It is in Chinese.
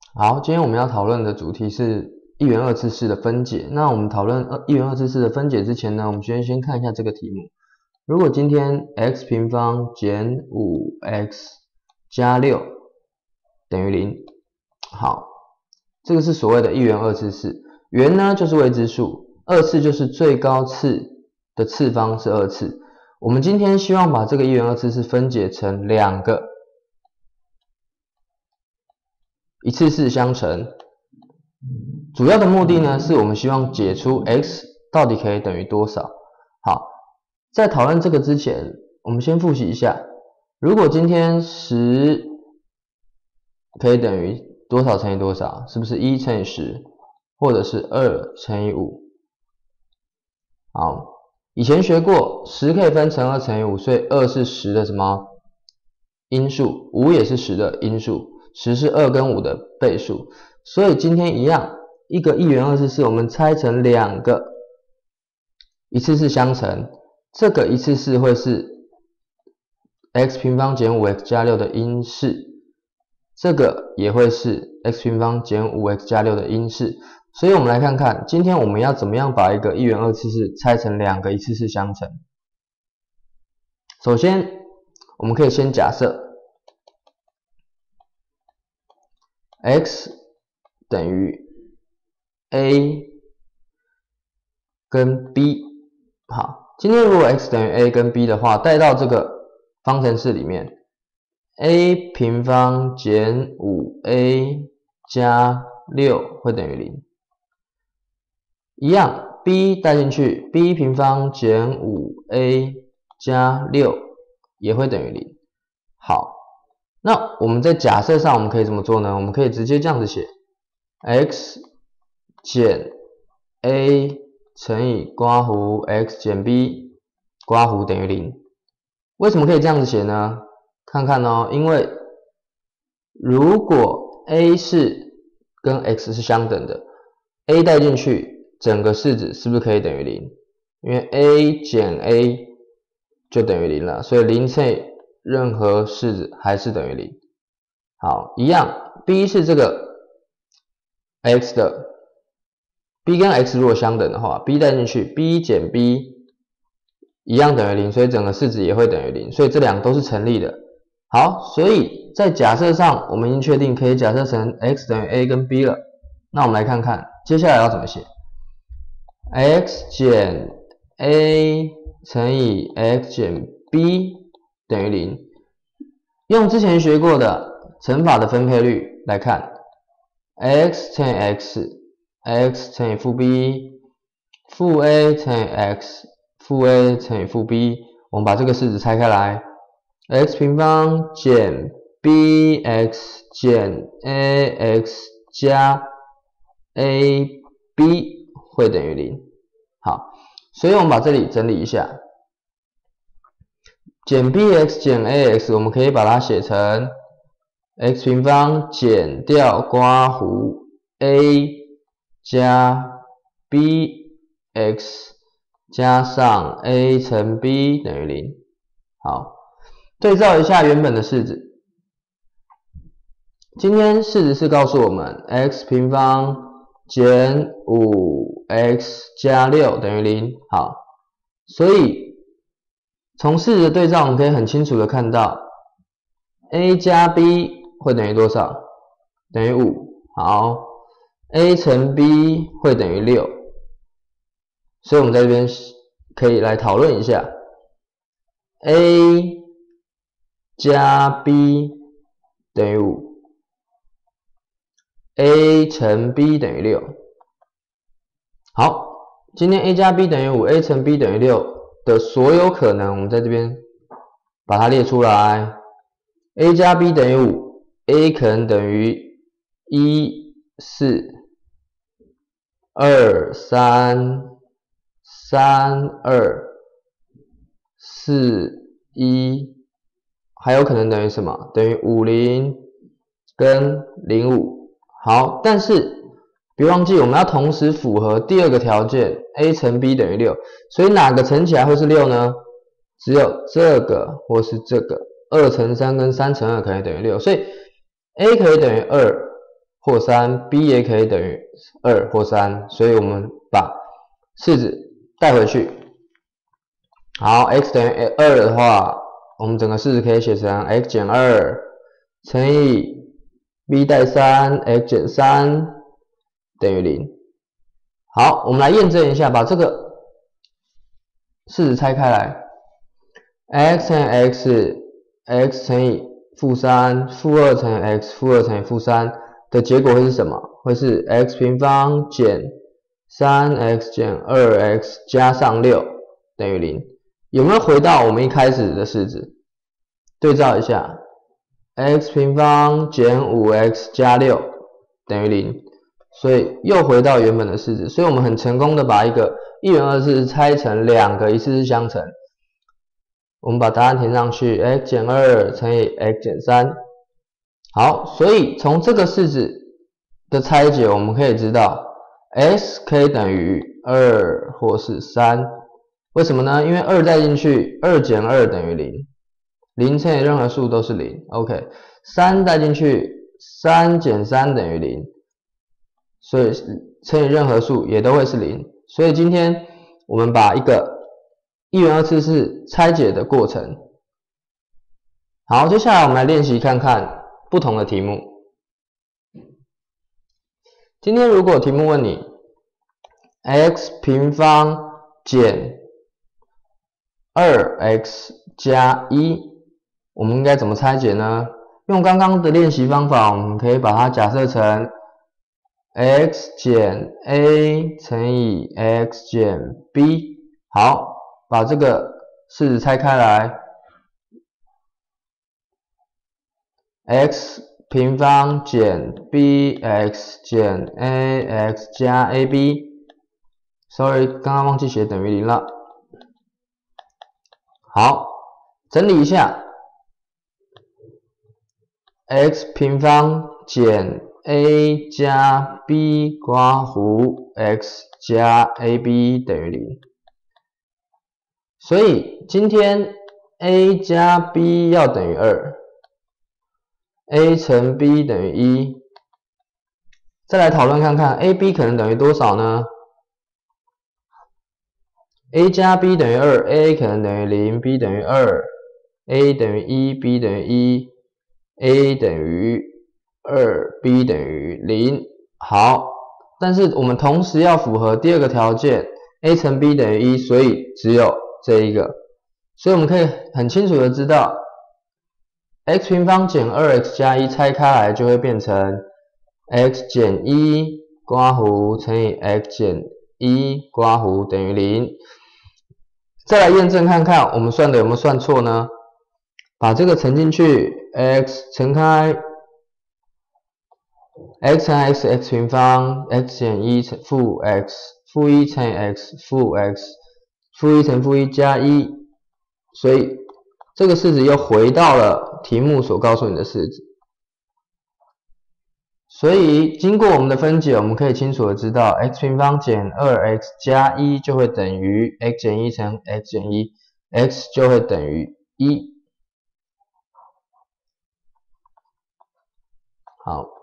好，今天我们要讨论的主题是一元二次式的分解。那我们讨论一元二次式的分解之前呢，我们先看一下这个题目。如果今天 x 平方减 5x 加6等于0，好，这个是所谓的一元二次式。元呢就是未知数，二次就是最高次的次方是二次。我们今天希望把这个一元二次式分解成两个一次式相乘，主要的目的呢，是我们希望解出 x 到底可以等于多少。好，在讨论这个之前，我们先复习一下，如果今天10可以等于多少乘以多少，是不是1乘以10，或者是2乘以5？好，以前学过10可以分成2乘以5，所以2是10的什么因数，5也是10的因数。10是2跟5的倍数，所以今天一样，一个一元二次式，我们拆成两个一次式相乘，这个一次式会是 x 平方减 5x 加6的因式，这个也会是 x 平方减 5x 加6的因式。所以我们来看看，今天我们要怎么样把一个一元二次式拆成两个一次式相乘。首先，我们可以先假设x 等于 a 跟 b。 好，今天如果 x 等于 a 跟 b 的话，带到这个方程式里面， a 平方减 5a 加6会等于0。一样 b 带进去， b 平方减 5a 加6也会等于0。好，那我们在假设上我们可以怎么做呢？我们可以直接这样子写 x 减 a 乘以括弧 x 减 b 括弧等于0。为什么可以这样子写呢？看看哦，因为如果 a 是跟 x 是相等的， a 带进去，整个式子是不是可以等于0？因为 a 减 a 就等于0了，所以0乘以任何式子还是等于0。好，一样 b 是这个 x 的， b 跟 x 如果相等的话， b 带进去， b 减 b 一样等于0，所以整个式子也会等于0，所以这两个都是成立的。好，所以在假设上我们已经确定可以假设成 x 等于 a 跟 b 了。那我们来看看接下来要怎么写。 x 减 a 乘以 x 减 b 等于0。用之前学过的乘法的分配率来看， x 乘以 x 乘以负 b 负 a 乘以 x 负 a 乘以负 b， 我们把这个式子拆开来， x 平方减 bx 减 ax 加 ab 会等于0。好，所以我们把这里整理一下，减 bx 减 ax 我们可以把它写成 x 平方减掉括弧 a 加 bx 加上 a 乘 b 等于0。好，对照一下原本的式子，今天式子是告诉我们 x 平方减 5x 加6等于0。好，所以从式子的对照我们可以很清楚的看到 a 加 b 会等于多少？等于5。好， a 乘 b 会等于6，所以我们在这边可以来讨论一下 a 加 b 等于5， a 乘 b 等于6。好，今天 a 加 b 等于5， a 乘 b 等于6的所有可能，我们在这边把它列出来。 a 加 b 等于5， a 可能等于1 4 2 3 3 2 4 1，还有可能等于什么？等于50跟05。好，但是别忘记我们要同时符合第二个条件 a 乘 b 等于6，所以哪个乘起来会是6呢？只有这个或是这个，2乘3跟3乘2可以等于6，所以 a 可以等于2， 或3 ，b 也可以等于2或3，所以我们把式子带回去。好 ，x 等于2的话，我们整个式子可以写成 x 减2乘以 b 带3 x 减3等于0。好，我们来验证一下，把这个式子拆开来 ，x 乘以 x 乘以负3，负2乘以 x，负2乘以负3的结果会是什么？会是 x 平方减 3x 减 2x 加上6等于0。有没有回到我们一开始的式子？对照一下 ，x 平方减 5x 加6等于0，所以又回到原本的式子。所以我们很成功的把一个一元二次拆成2个一次次相乘。我们把答案填上去 ，x 减2乘以 x 减3。好，所以从这个式子的拆解，我们可以知道 x 可以等于2或是3。为什么呢？因为2带进去，2减2等于0， 0乘以任何数都是0。OK， 3带进去，3减3等于0，所以乘以任何数也都会是0。所以今天我们把一个一元二次式拆解的过程。好，接下来我们来练习看看不同的题目。今天如果题目问你 x 平方减2x 加1，我们应该怎么拆解呢？用刚刚的练习方法，我们可以把它假设成 x 减 a 乘以 x 减 b。好，把这个式子拆开来 ，x 平方减 bx 减 ax 加 ab。Sorry， 刚刚忘记写等于0了。好，整理一下 ，x 平方减 a 加 b 括弧 x 加 ab 等于0。所以今天 a 加 b 要等于2，a 乘 b 等于1。再来讨论看看 ab 可能等于多少呢？a 加 b 等于2 ，a 可能等于0 ，b 等于2，a 等于1 ，b 等于1，a 等于2，b 等于0。好，但是我们同时要符合第二个条件 ，a 乘 b 等于1，所以只有这一个。所以我们可以很清楚的知道 ，x 平方减 2x 加1拆开来就会变成 x 减1括弧乘以 x 减1括弧等于0。再来验证看看我们算的有没有算错呢？把这个乘进去 ，x 乘开 x 乘 x，x 平方 x 减1乘负 x， 负1乘以 x， 负 x， 负1乘负1加1，所以这个式子又回到了题目所告诉你的式子。所以经过我们的分解，我们可以清楚的知道 x 平方减 2x 加1就会等于 x 减1乘 x 减1，x 就会等于1。好。